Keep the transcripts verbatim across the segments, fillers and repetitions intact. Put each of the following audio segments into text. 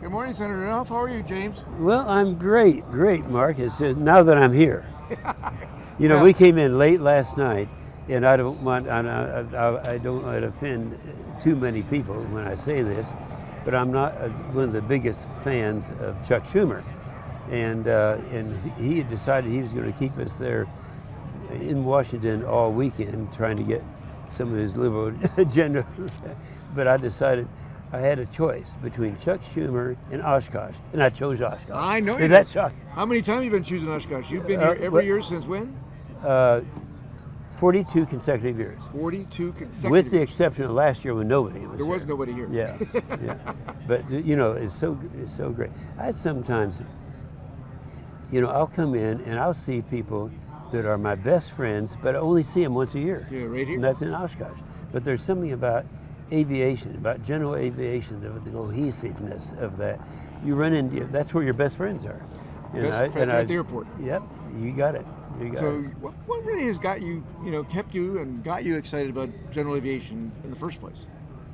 Good morning, Senator Inhofe. How are you, James? Well, I'm great, great, Mark. It's uh, now that I'm here. You know, Yeah. we came in late last night, and I don't want I, I, I don't want to offend too many people when I say this, but I'm not uh, one of the biggest fans of Chuck Schumer, and uh, and he had decided he was going to keep us there in Washington all weekend, trying to get some of his liberal agenda. But I decided I had a choice between Chuck Schumer and Oshkosh, and I chose Oshkosh. I know you. Did that shock? How many times have you been choosing Oshkosh? You've been Uh, here every what- year since when? Uh, forty-two consecutive years, forty-two consecutive. with the years. exception of last year when nobody was There was here. nobody here. Yeah, yeah. But you know, it's so it's so great. I sometimes, you know, I'll come in and I'll see people that are my best friends, but I only see them once a year. Yeah, right here. And that's in Oshkosh. But there's something about aviation, about general aviation, the, the cohesiveness of that. You run into, that's where your best friends are. And Best I- friends and right I- at the airport. Yep, you got it. You got So, it. what, what really has got you, you know, kept you and got you excited about general aviation in the first place?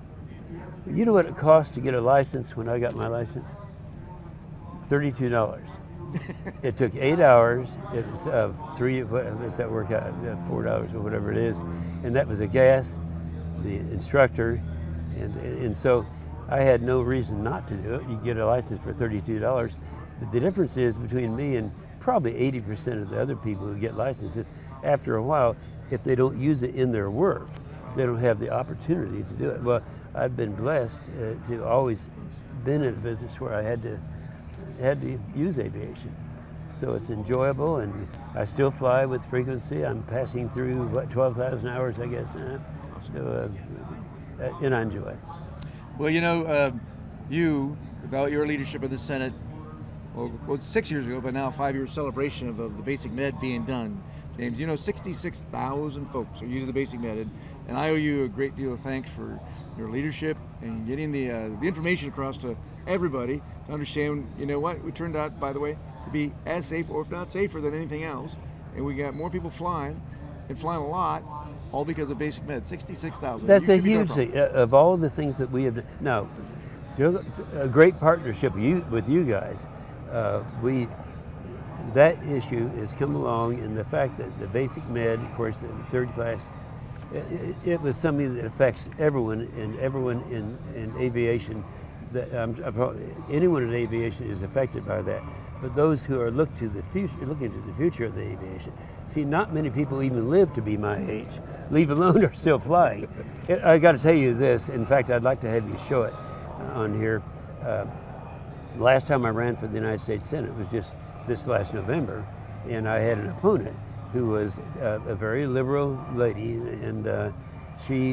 You know what it cost to get a license when I got my license? thirty-two dollars. It took eight hours. It was uh, three, what does that work out? Uh, Four dollars or whatever it is. And that was a gas, the instructor. And, and so I had no reason not to do it. You get a license for thirty-two dollars. But the difference is between me and probably eighty percent of the other people who get licenses, after a while, if they don't use it in their work, they don't have the opportunity to do it. Well, I've been blessed uh, to always been in a business where I had to had to use aviation. So it's enjoyable, and I still fly with frequency. I'm passing through, what, twelve thousand hours, I guess, now. So, uh, uh, and I enjoy it. Well, you know, uh, you, without your leadership of the Senate, well, well, six years ago, but now five year celebration of, of the basic med being done. James, you know, sixty-six thousand folks are using the basic med, and, and I owe you a great deal of thanks for your leadership and getting the uh, the information across to everybody to understand. You know what? We turned out, by the way, to be as safe, or if not safer, than anything else, and we got more people flying and flying a lot, all because of basic med. sixty-six thousand. That's a huge thing. Uh, of all the things that we have done. Now, to a great partnership with you, with you guys. Uh, we that issue has come along, and the fact that the basic med, of course, the third class, it, it was something that affects everyone, and everyone in, in aviation. That um, anyone in aviation is affected by that. But those who are look to the future, looking to the future of the aviation, see, not many people even live to be my age, leave alone are still flying. I got to tell you this. In fact, I'd like to have you show it on here. Uh, last time I ran for the United States Senate was just this last November, and I had an opponent who was uh, a very liberal lady, and uh, she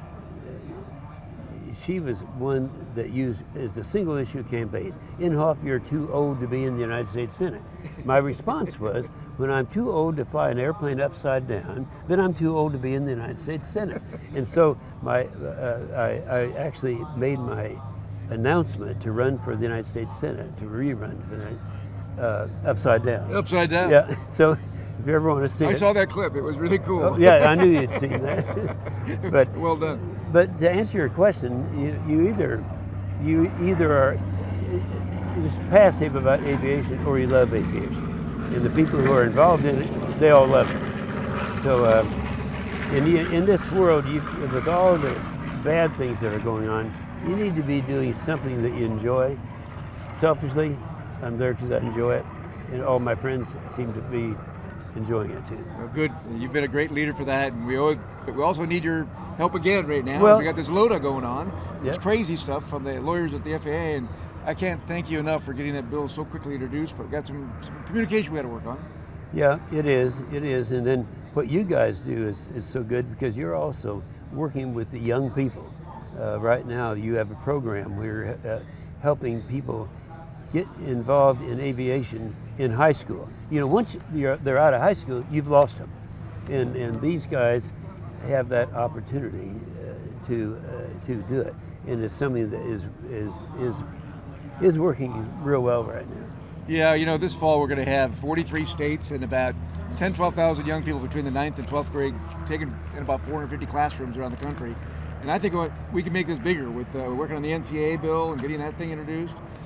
she was one that used as a single issue campaign. Inhofe, you're too old to be in the United States Senate. My response was, when I'm too old to fly an airplane upside down, then I'm too old to be in the United States Senate. And so my uh, I, I actually made my announcement to run for the United States Senate, to rerun for the uh, upside down. Upside down. Yeah. So if you ever want to see I it, saw that clip. It was really cool. oh, yeah, I knew you'd seen that. But well done. But to answer your question, you, you either you either are just passive about aviation or you love aviation, and the people who are involved in it, they all love it. So uh, in in this world, you, with all the bad things that are going on, you need to be doing something that you enjoy. Selfishly, I'm there because I enjoy it, and all my friends seem to be enjoying it too. Well, good. You've been a great leader for that, and we owe, but we also need your help again right now. Well, we got this LODA going on, this yeah. crazy stuff from the lawyers at the F A A, and I can't thank you enough for getting that bill so quickly introduced. But we got some, some communication we had to work on. Yeah, it is. It is. And then what you guys do is, is so good because you're also working with the young people. Uh, right now, you have a program where you're uh, helping people get involved in aviation in high school. You know, once you're, they're out of high school, you've lost them. And, and these guys have that opportunity uh, to, uh, to do it. And it's something that is, is, is, is working real well right now. Yeah, you know, this fall we're going to have forty-three states and about ten, twelve thousand young people between the ninth and twelfth grade taken in about four hundred fifty classrooms around the country. And I think what, we can make this bigger with uh, working on the N C A A bill and getting that thing introduced.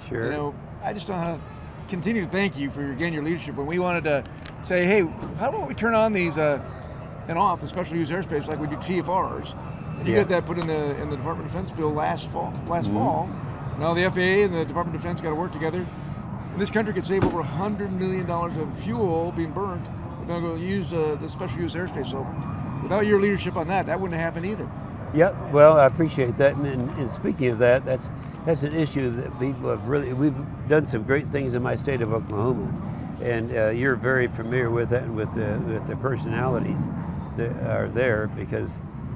Sure. You know, I just don't know how to continue to thank you for, again, your leadership. When we wanted to say, hey, how about we turn on these uh, and off the special use airspace like we do T F Rs? And you yeah. got that put in the in the Department of Defense bill last fall. Last mm-hmm. fall. Now the F A A and the Department of Defense got to work together. And this country could save over one hundred million dollars of fuel being burned. We're going to go use uh, the special use airspace. So without your leadership on that, that wouldn't have happened either. Yep. Well, I appreciate that. And, and speaking of that, that's that's an issue that people have really. We've done some great things in my state of Oklahoma, and uh, you're very familiar with that and with the with the personalities that are there, because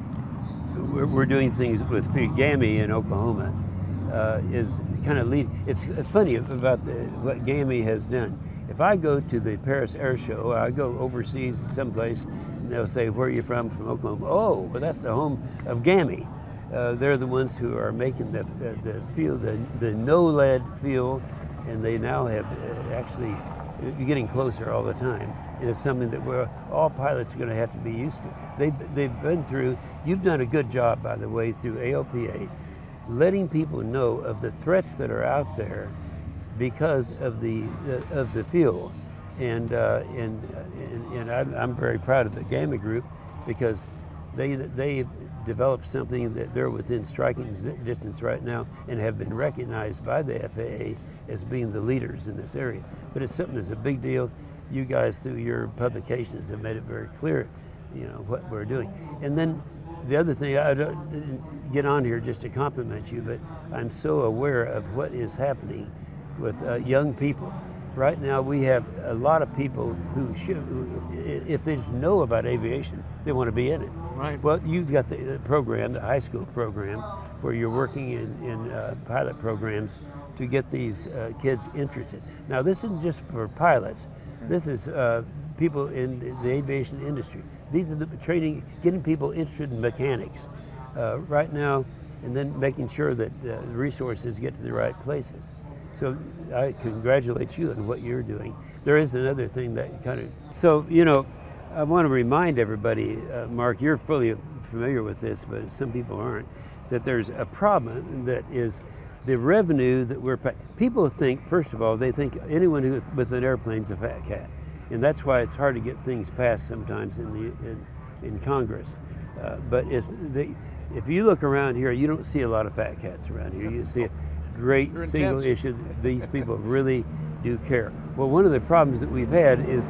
we're, we're doing things with GAMI in Oklahoma. Uh, is kind of lead. It's funny about the, what GAMI has done. If I go to the Paris Air Show, I go overseas someplace, and they'll say, "Where are you from?" From Oklahoma. Oh, well, that's the home of GAMI. Uh, they're the ones who are making the uh, the fuel, the the no lead fuel, and they now have uh, actually uh, getting closer all the time. And it's something that we're all pilots are going to have to be used to. They they've been through. You've done a good job, by the way, through A O P A. Letting people know of the threats that are out there because of the uh, of the fuel, and uh, and and, and I'm, I'm very proud of the GAMI group, because they they developed something that they're within striking distance right now and have been recognized by the F A A as being the leaders in this area. But it's something that's a big deal. You guys, through your publications, have made it very clear, you know, what we're doing. And then the other thing, I don't, didn't get on here just to compliment you, but I'm so aware of what is happening with uh, young people. Right now, we have a lot of people who should, who, if they just know about aviation, they want to be in it. Right. Well, you've got the program, the high school program, where you're working in, in uh, pilot programs to get these uh, kids interested. Now, this isn't just for pilots. This is uh, people in the aviation industry. These are the training, getting people interested in mechanics uh, right now, and then making sure that uh, the resources get to the right places. So I congratulate you on what you're doing. There is another thing that kind of, so, you know, I want to remind everybody, uh, Mark, you're fully familiar with this, but some people aren't, that there's a problem that is the revenue that we're paying. People think, first of all, they think anyone who with an airplane's a fat cat. And that's why it's hard to get things passed sometimes in the in, in Congress. Uh, but it's the, if you look around here, you don't see a lot of fat cats around here. You see a great You're single intense. issue. These people really do care. Well, one of the problems that we've had is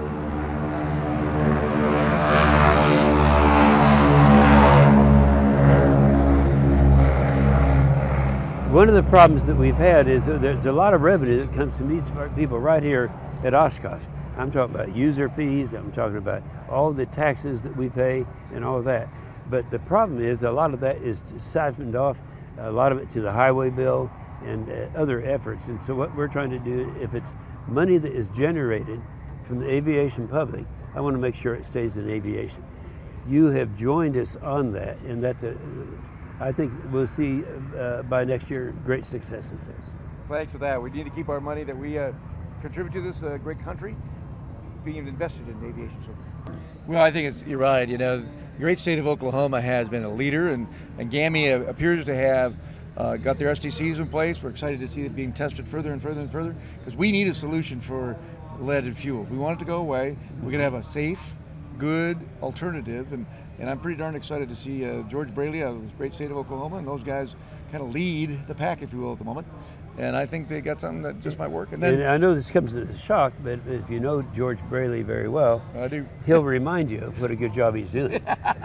one of the problems that we've had is that there's a lot of revenue that comes from these people right here at Oshkosh. I'm talking about user fees, I'm talking about all the taxes that we pay and all of that. But the problem is a lot of that is siphoned off, a lot of it to the highway bill and uh, other efforts. And so what we're trying to do, if it's money that is generated from the aviation public, I want to make sure it stays in aviation. You have joined us on that, and that's a, I think we'll see uh, by next year great successes there. Thanks for that. We need to keep our money that we uh, contribute to this uh, great country being invested in aviation. So, well, I think it's, you're right. You know, the great state of Oklahoma has been a leader, and, and GAMI uh, appears to have uh, got their S T Cs in place. We're excited to see it being tested further and further and further, because we need a solution for lead and fuel. We want it to go away. We're going to have a safe, good alternative, and, and I'm pretty darn excited to see uh, George Braley out of the great state of Oklahoma, and those guys kind of lead the pack, if you will, at the moment. And I think they got something that just might work. And then and I know this comes as a shock, but if you know George Braley very well, I do. He'll remind you of what a good job he's doing.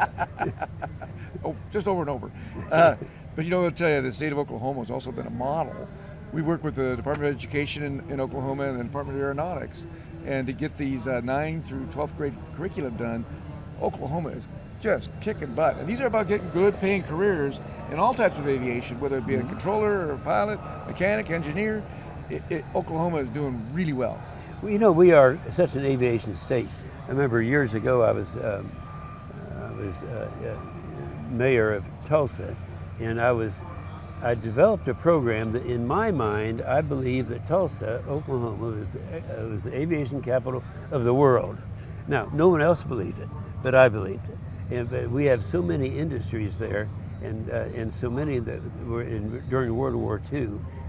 Oh, just over and over. Uh, but you know, I'll tell you, the state of Oklahoma has also been a model. We work with the Department of Education in, in Oklahoma and the Department of Aeronautics, and to get these uh, nine through twelfth grade curriculum done, Oklahoma is just kicking butt. And these are about getting good paying careers in all types of aviation, whether it be a controller or a pilot, mechanic, engineer. It, it, Oklahoma is doing really well. Well, you know, we are such an aviation state. I remember years ago I was, um, I was uh, uh, mayor of Tulsa, and I was I developed a program that, in my mind, I believe that Tulsa, Oklahoma, was the, uh, was the aviation capital of the world. Now, no one else believed it, but I believed it. And but we have so many industries there, and uh, and so many that were in, during World War Two,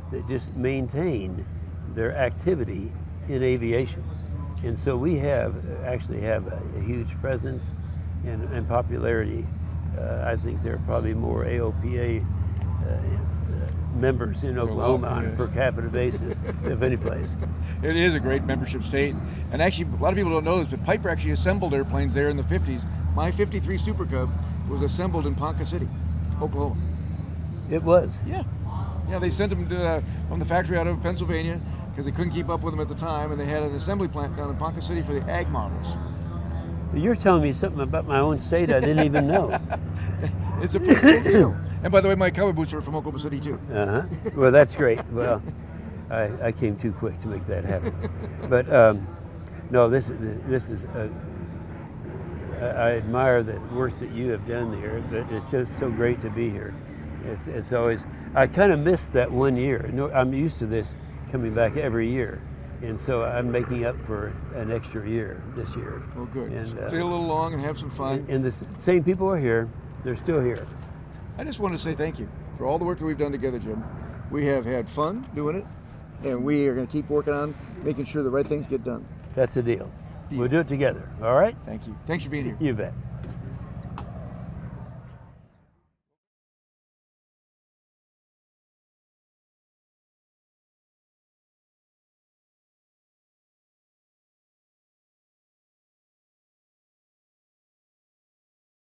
that just maintain their activity in aviation. And so we have actually have a, a huge presence and, and popularity. Uh, I think there are probably more A O P A uh, members in Oklahoma on a per capita basis of any place. It is a great membership state. And actually, a lot of people don't know this, but Piper actually assembled airplanes there in the fifties. My fifty-three Super Cub was assembled in Ponca City, Oklahoma. It was? Yeah. Yeah, they sent them to, uh, from the factory out of Pennsylvania because they couldn't keep up with them at the time, and they had an assembly plant down in Ponca City for the ag models. You're telling me something about my own state I didn't even know. It's a pretty big deal. And by the way, my cowboy boots are from Oklahoma City too. Uh-huh. Well, that's great. Well, I, I came too quick to make that happen. But um, no, this, this is, uh, I admire the work that you have done here, but it's just so great to be here. It's, it's always, I kind of missed that one year. No, I'm used to this coming back every year. And so I'm making up for an extra year this year. Well, good. And, uh, stay a little long and have some fun. And, and the same people are here. They're still here. I just want to say thank you for all the work that we've done together, Jim. We have had fun doing it, and we are going to keep working on making sure the right things get done. That's the deal. We'll do it together, all right? Thank you. Thanks for being here. You bet.